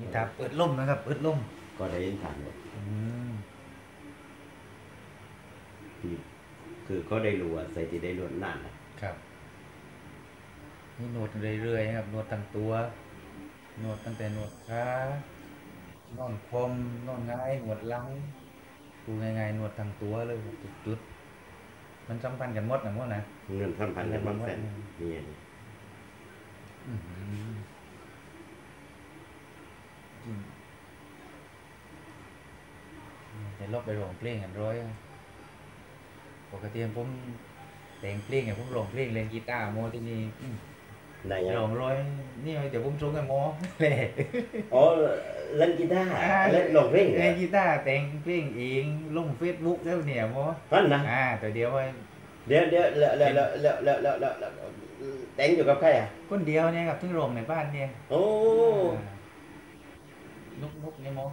ครับเปิดล่มนะครับเปิดล่มก็ได้ถามว่าคือก็ได้รู้ว่าใส่ที่ได้รวดนั่นครับนี่นวดเรื่อยๆครับนวดทั้งตัวนวดตั้งแต่นวดขานอนคว่ำนอนง่ายนวดหลังดูง่ายๆนวดทั้งตัวเลยทุกจุดมันสัมพันธ์กันหมดนะมั้งนะเงินพันกันบ้างแสนนี่จะลบไปร้องเพลงกันร้อยปกติผมแต่งเพลงไงผมร้องเพลงเล่นกีตาร์โมที่นี่ร้องร้อยนี่เดี๋ยวผมชงกันโมเลยอ๋อเล่นกีตาร์เล่นร้องเพลงเล่นกีตาร์แต่งเพลงเองลงเฟซบุ๊กแล้วเนี่ยโมนั่นนะตัวเดียวไว้เดี๋ยวแต่งอยู่กับใครอ่ะคนเดียวเนี่ยครับถึงโรงในบ้านเนี่ยโอ้นุกเนี่ยโม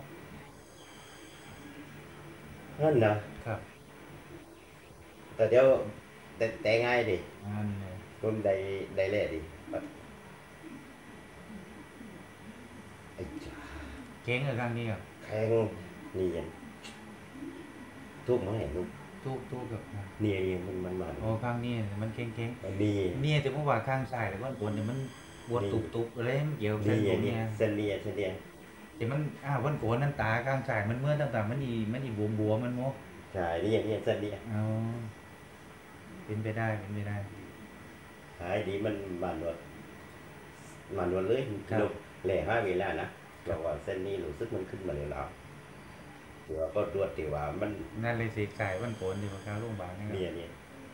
นั่นนะครับแต่เดี๋ยวแต่ง่ายดิคนใดเล่ดิไอ้จ้าเก่งกับครั้งนี้ครับแข่งนี่ยังทุกมั้งเห็นทุกกับนี่มันมาโอ้ครั้งนี้มันเก่งนี่จะพูดว่าข้างซ้ายแต่ว่าคนเนี่ยมันปวดตุบอะไรมันเกี่ยวกับเส้นเนี่ยเส้นเนี่ยแต่มันวันโกนนั่นตาข้างซ้ายมันเมื่อต่างๆมันอีบวมมันโมใช่นี่เส้นเนี่ยเป็นไปได้หายดีมันมันเลยลุกแหล่5 เวลานะแต่ว่าเส้นนี้รู้สึกมันขึ้นมาเลยแล้วเดี๋ยวก็ตรวจตีว่ามันนั่นเลยสีไก่วันโกนดีกว่าการโรงพยาบาลนี่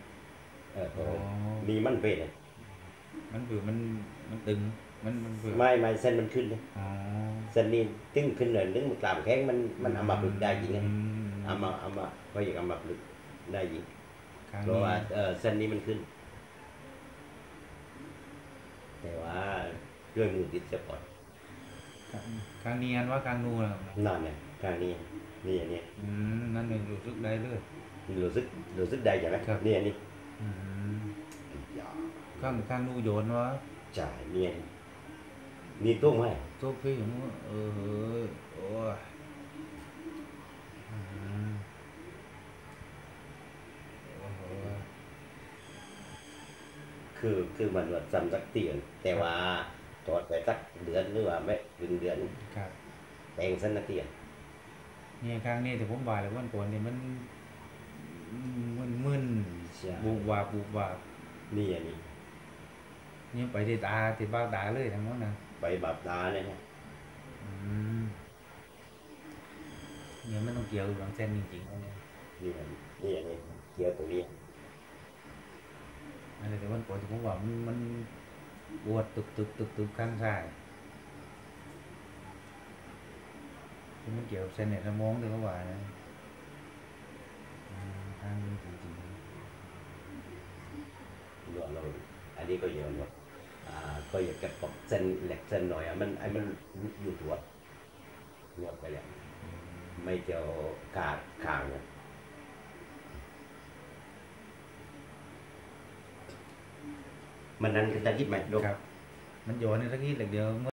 มีมันเป็นมันคือมันตึงมันไม่เส้นมันขึ้นเลยเส้นนี้ตึงขึ้นเลยนึกมันกลามแข้งมันเอามาปลึกได้จริงไงเอามาก็อยากเอามาปลึกได้จริงเพราะว่าเส้นนี้มันขึ้นแต่ว่าด้วยมือติดจะปลอดครั้งนี้อันว่าครั้งนู้นนั่นเนี่ยครั้งนี้นี่อันนี้นั่นเองรู้สึกได้เลยรู้สึกได้ใช่ไหมนี่อันนี้ข้างนู้นโยนวะจ่ายนี่ตุ้งไหมตุ้งพี่ผมโอ้คือมันว่าจำสักเตียนแต่ว่าถอดไปสักเดือนหรือว่าไม่ถึงเดือนแต่งสั้นนักเตียนนี่ครั้งนี้แต่ผมบ่ายเลยวันก่อนนี่มันมึนบูบวาบนี่อันนี้นี่ไปที่ตาที่บ้าตาเลยทั้งนั้นนะไปบาดตาเนี่ยฮะเนี่ยมันต้องเกี่ยวกับเส้นจริงๆเนี่ยนี่อันนี้เกี่ยวตรงนี้อะไรแต่วันก่อนที่ผมว่ามันปวดตึกข้างซ้ายมันเกี่ยวกับเส้นในสมองด้วยก็ว่านะทางนี้จริงๆเราอันนี้ก็เยอะหมดก็อยากจะปรับเส้นเหล็กเส้นหน่อยมันอยู่ตัวหมดไปแล้วไม่เกี่ยวขาดขางเนี่ยมันนั้นจะคิดไหมครับมันโยนในสักนิดเดียว